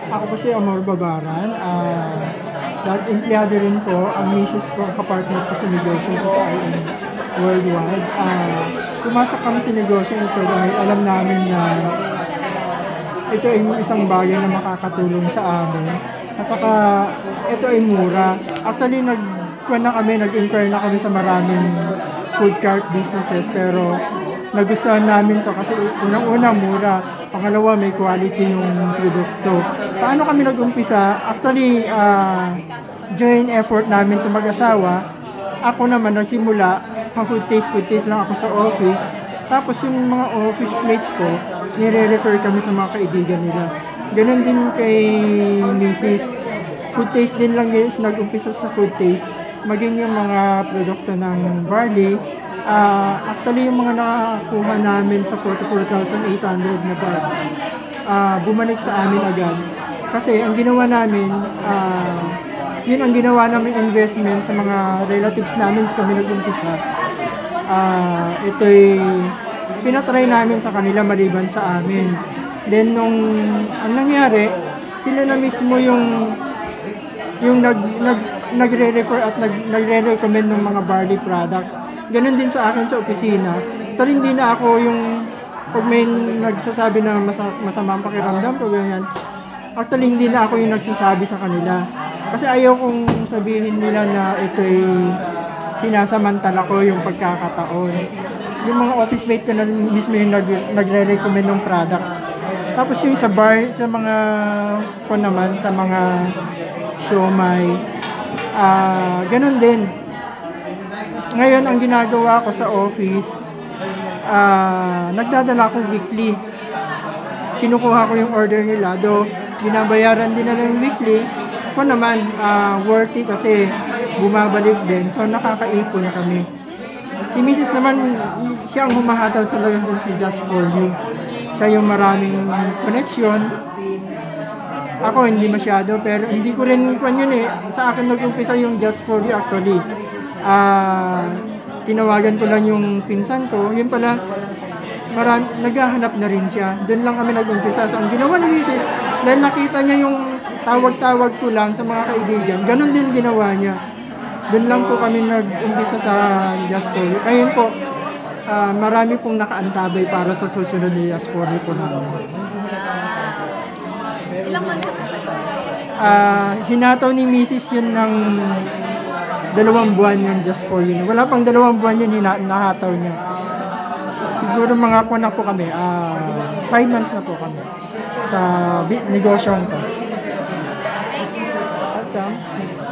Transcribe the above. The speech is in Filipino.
Ako po si Amor Babaran. Empleyado rin po. Ang misis ko, ang kapartner ko sa negosyo ito sa IM Worldwide. Pumasok kami sa negosyo ito dahil alam namin na ito ay isang bagay na makakatulong sa amin. At saka ito ay mura. Actually, nag-inquire na kami sa maraming food cart businesses pero nagustuhan namin to kasi unang-una mura. Pangalawa, may quality yung produkto. Paano kami nag-umpisa? Actually, joint effort namin to mag-asawa. Ako naman nagsimula, food taste lang ako sa office. Tapos yung mga office mates ko, nire-refer kami sa mga kaibigan nila. Ganun din kay Mrs. Food taste din lang guys, nag-umpisa sa food taste. Maging yung mga produkto ng barley. Actually, yung mga nakakuha namin sa 44,800 na bag, bumalik sa amin agad. Kasi ang ginawa namin, yun ang ginawa namin investment sa mga relatives namin sa kami nag-umpisa. Ito'y pinatry namin sa kanila maliban sa amin. Then, ang nangyari, sila na mismo yung nagre-refer at nagre-recommend ng mga barley products. Ganon din sa akin sa opisina. Pero hindi na ako yung pag may nagsasabi na masama ang pakiramdam ko, ganyan. Actually, hindi na ako yung nagsasabi sa kanila. Kasi ayaw kong sabihin nila na ito'y sinasamantala ko yung pagkakataon. Yung mga office mate ko na mismo yung nagre-recommend ng products. Tapos yung sa bar, sa mga ko naman, sa mga siomai, ganon din. Ngayon, ang ginagawa ko sa office, nagdadala ko weekly. Kinukuha ko yung order nila, though binabayaran din na ng weekly. Ako naman, worthy kasi bumabalik din, so nakakaipon kami. Si Mrs. naman, siya ang humahataw sa labas din si Just4u. Siya yung maraming connection. Ako hindi masyado, pero hindi ko rin yun eh. Sa akin nag-umpisa yung Just4u actually. Tinawagan ko lang yung pinsan ko. Yun pala, naghahanap na rin siya. Doon lang kami nag-umpisa. So, ang ginawa ni Mrs. dahil nakita niya yung tawag-tawag ko lang sa mga kaibigan, ganun din ginawa niya. Doon lang po kami nag-umpisa sa Just4u. Kaya po, marami pong nakaantabay para sa susunod na Just4u po namin. Ilang months na po kayo? Hinataw ni Mrs. yun ng 2 buwan yung Just4u. Wala pang 2 buwan yun, hinahataw niya. Siguro mga kuwan na po kami, 5 months na po kami sa negosyong to. Welcome.